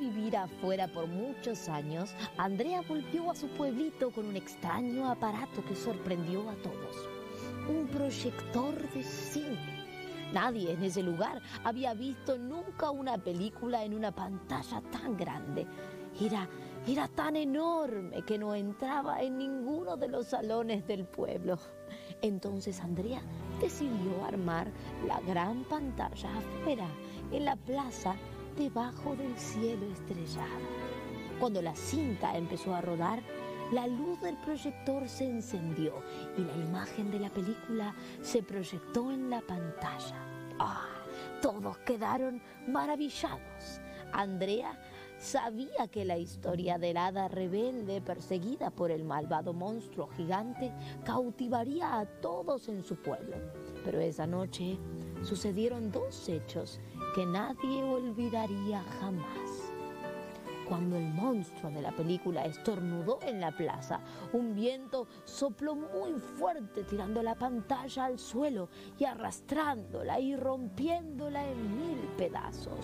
vivir afuera por muchos años, Andrea volvió a su pueblito con un extraño aparato que sorprendió a todos. Un proyector de cine. Nadie en ese lugar había visto nunca una película en una pantalla tan grande. Era tan enorme que no entraba en ninguno de los salones del pueblo. Entonces Andrea decidió armar la gran pantalla afuera, en la plaza, debajo del cielo estrellado. Cuando la cinta empezó a rodar, la luz del proyector se encendió y la imagen de la película se proyectó en la pantalla. ¡Ah! Todos quedaron maravillados. Andrea sabía que la historia del hada rebelde perseguida por el malvado monstruo gigante cautivaría a todos en su pueblo. Pero esa noche sucedieron dos hechos que nadie olvidaría jamás. Cuando el monstruo de la película estornudó en la plaza, un viento sopló muy fuerte, tirando la pantalla al suelo y arrastrándola y rompiéndola en 1000 pedazos.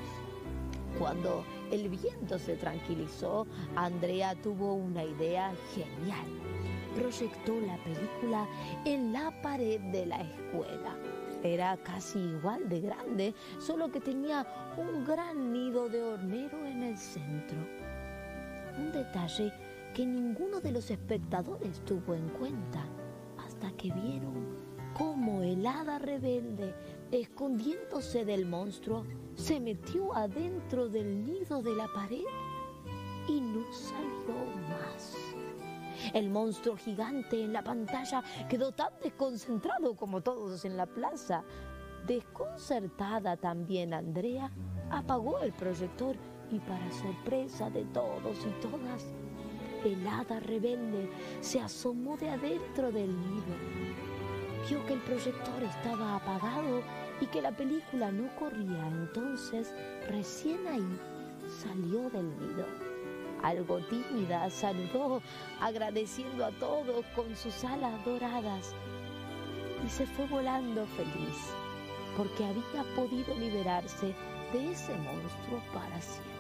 Cuando el viento se tranquilizó, Andrea tuvo una idea genial. Proyectó la película en la pared de la escuela. Era casi igual de grande, solo que tenía un gran nido de hornero en el centro. Un detalle que ninguno de los espectadores tuvo en cuenta hasta que vieron cómo el hada rebelde, escondiéndose del monstruo, se metió adentro del nido de la pared y no salió más. El monstruo gigante en la pantalla quedó tan desconcentrado como todos en la plaza. Desconcertada también Andrea apagó el proyector y, para sorpresa de todos y todas, el hada rebelde se asomó de adentro del nido. Vio que el proyector estaba apagado y que la película no corría. Entonces, recién ahí, salió del nido. Algo tímida saludó, agradeciendo a todos con sus alas doradas, y se fue volando feliz, porque había podido liberarse de ese monstruo para siempre.